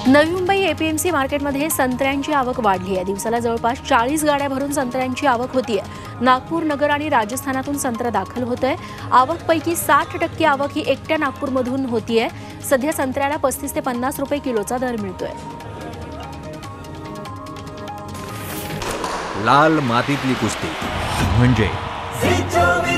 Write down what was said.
Navi Mumbai APMC मार्केटमध्ये संत्र्यांची आवक वाढली आहे। दिवसाला जवळपास 40 गाड्या भरून संत्र्यांची आवक होतीये। नागपूर, नगर आणि राजस्थानातून संत्र दाखल होतंय। आवकपैकी 60% आवक ही एकट्या नागपूरमधून होतीये। सध्या संत्र्याला 35 ते 50 रुपये किलोचा दर मिळतोय। लाल मातीतली कुस्ती म्हणजे